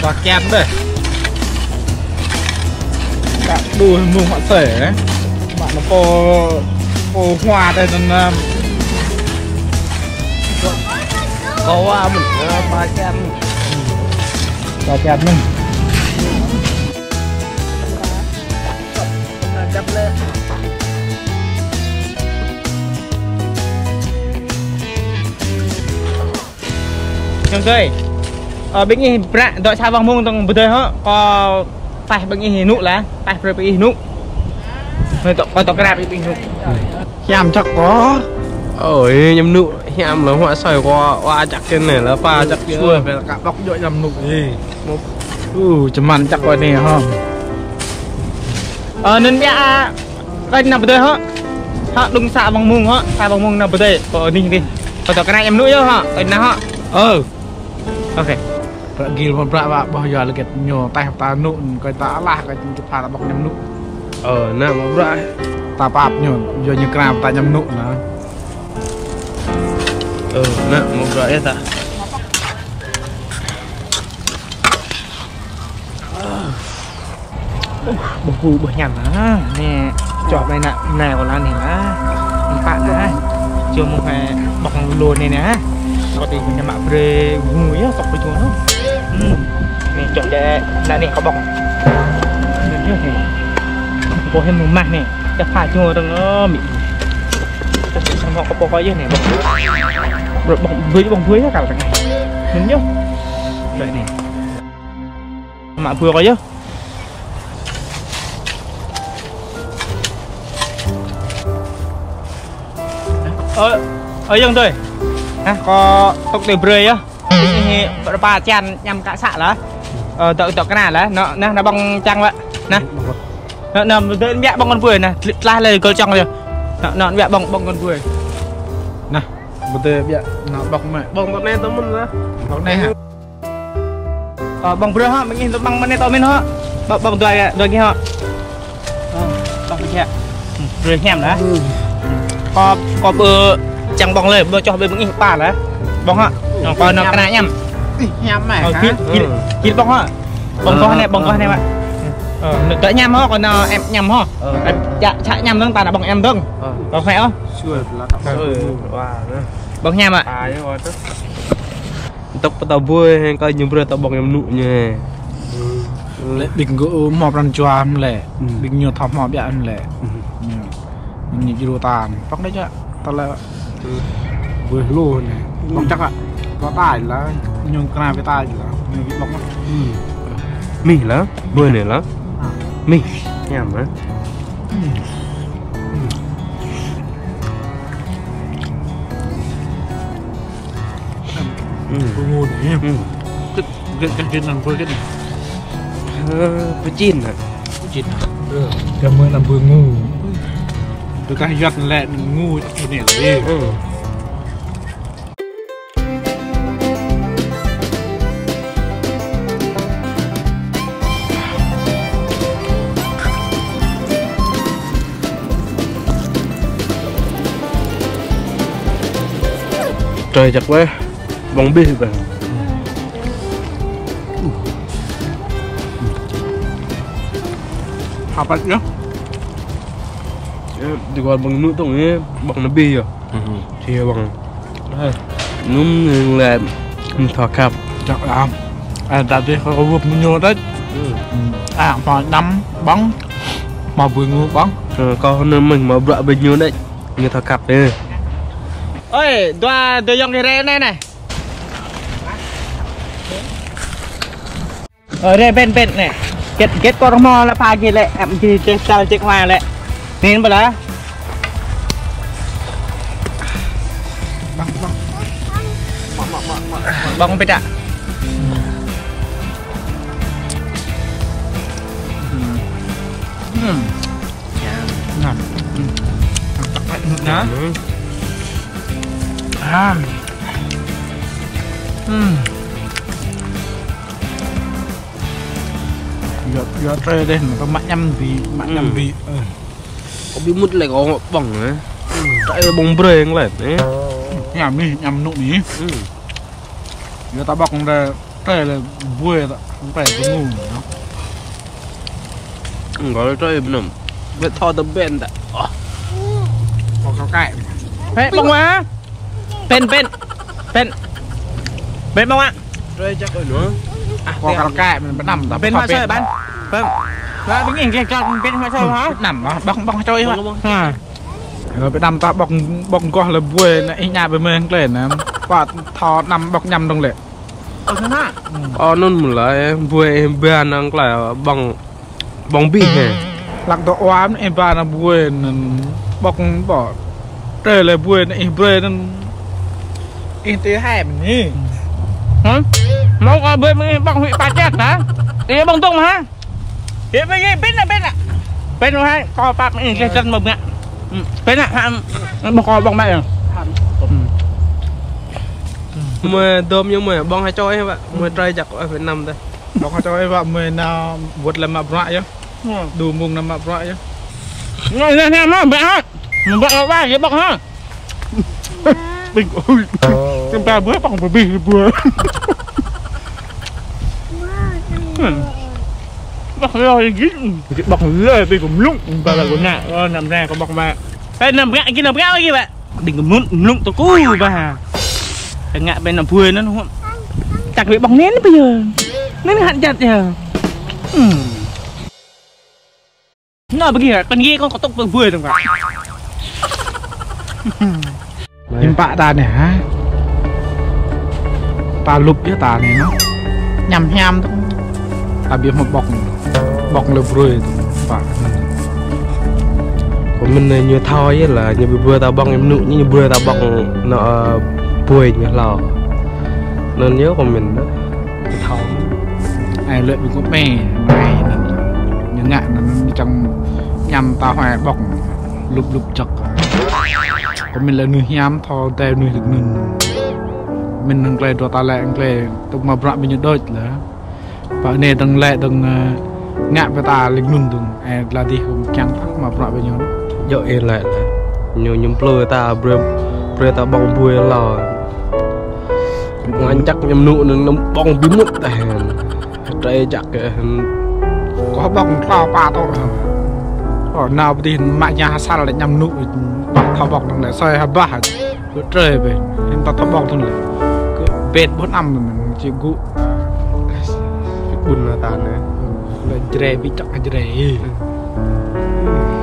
bà kem đây bạn đùi mùng họ sể ấy bạn nó có hoa đây nên có hoa mình bà kem mình đập lên Yang tươi begini berat untuk sabang mung tong betul ha có phải begini nụ lá phải begini nụ có tao cái begini nụ nhằm chắc có ôi nhầm nụ nhầm là hoa sỏi hoa chắc cái này là pha chắc xua về cả bọc đội nhằm nụ gì chấm ăn chắc coi nè không nên mẹ cái nào betul ha đúng sabang mung nào betul có đi đi có tao cái này nhầm nụ chứ ha cái nào ha ok gil mà bạ bao giờ là cái nhỏ tay ta nụn coi ta là cái pha ta bọc nhầm nụ nè mà bạ ta bạp nhỏ giờ như cam ta nhầm nụ nữa nè mà bạ ta bông cù bữa nhầm á nè chọn này nè nào là này á bạn á chưa một ngày bọc lùn này nè có thể mình mặc về mùi á sọcไปchua nó nè chọn để là này có bọc nè bọc thêm một mặt nèจะผ่าchua đừng nó bị xong họ có bọc cái gì này bọc dưới cả cái này đúng nhá vậy nè mặc vừa có chứ dân tôi có tốc độ bơi á ba chan nhằm cả xạ lá tự cái này lá nó bằng trăng vậy nè nó mẹ bằng con vừa nè la lời câu trong rồi nó mẹ bằng con vừa nè betul biar nó bọc mẹ bông con này tao muốn ra bọc này hả bằng vừa ha mình nhìn bằng bên này tao mình ha bằng đôi kia ha bằng kia rồi nhảm đó có bơ chẳng bongเลยbơ cho bên mình pa là bong ha còn nó cái này nhắm mày kít bong ha bong con này bạn cỡ nhắm ho còn em nhắm ho dạ chạy nhắm tương ta là bong em tương có khỏe không bong nhắm ạ tóc tao vui hay coi nhiều bữa tao bong em nụ nha bình gỗ mọp răn choam lẻ bình nhiều thọp mọp dạ lẻ nhìn video tàn bóc đấy chứ tao là vừa luôn này bóc chắc ạ có tài là nhưng cái này với tài là nhiều bị bóc mì lá bữa này lá mì nhảm á ngu đấy cái làm vừa cái này với chín à chín cái mới làm vừa ngu từ cái giật lẹ ngu cái này là đi trời chặt quá bóng bê về học bạch nhá thì còn bằng nữ tổng ấy bằng nó bê à thì bằng núm là thọ cặp chắc là đặt đi có vụt nhiều đấy mà nắm bóng mà vừa ngu bóng con mình mà bợ bao nhiêu đấy như thọ cặp đấy ơi tôi dùng cái rê này ở đây bên này kết con mò là pha kia lại em thì chết hoa lại nên bây giờ bong bít ạ đó giờ chơi đây mà có mặn nhâm vị có bị mút lại có bỏng đấy tại là bông bơi anh lại đấy nhầm nụ nhỉ giờ ta bọc ra trời là vui đó không phải có ngủ nó gọi là chơi bên nằm bên thò tầm bên đã có cao cải Pen bông á. Pen bông á. chơi chắc rồi nữa có cao cải mình vẫn nằm tập Pen hoa chơi bạn. Vâng. Và đứng nhìn kia cho pen hoa chơi hả? nằm đó Bông chơi hả? À. rồi bị nằm ta bọc bọc con là vui này nhà bên mình lên nè và thò nằm bọc nhầm đông lệ Ồ thế hả? nó một lại vui bên đang là bằng bị hè lạc độ oám em ba là vui bọc bỏ trời là vui này em bơi nên em tới hai mình đi Hả? Mau coi bơi bông hủy ba chết hả? Đi bông tung hả? Đi bên bên bên hai coi bạc mình cái chân mồm nè. Bên ạ bông coi bông mẹ mà đom nhưng mà bong hay cho em ạ mà trai chặt ở Việt Nam đây bọc cho em vào mình nào vượt là mập rãi chứ đủ mùng là mập rãi chứ nè nó bẹ hết mình bẹ ba cái bông hả? bình ôi em ta bữa bọc vừa bị vừa bọc rồi bọc lơi bị cũng lụng và là của nạ nằm ra có bọc mà đây nằm gạ kia bạn đừng có muốn lụng tôi cúi bà cái ngạ bên nằm phơi nó không chặt bị bọc nén bây giờ nén hạn chặt giờ nó bây giờ con kia con có tóc phơi được không em bạ ta nè ta lục với ta này nó nhằm nhằm thôi ta biết một bọc là vừa và của mình như thôi là như vừa tao bong em nụ như vừa tao bong nó bùi như lò nên nhớ của mình đó thao ai lợi bị có bè này những ngạn nó trong nhằm ta hoài bọc lục chặt của mình là người hiếm thò tay người được mình đang lấy đồ ta lại lấy tục mà bạ mình như đôi là và này đang lại đang ngạn với ta lịch nung từng là đi không chẳng thắc mà bạ bao nhiêu dội yên lại là nhiều nhung plơ ta bơ ta bong bùi lò anh chắc nhầm nụ nó bong bí mút này trai chắc có bong to ba to ở nào thì mẹ nhà sao lại nhầm nụ thọ bọc đằng này xoay hai ba cứ trời về em ta thọ bọc thôi là cứ bệt 4 năm rồi mình chỉ cụ buồn là ta này là dễ bị chọc dễ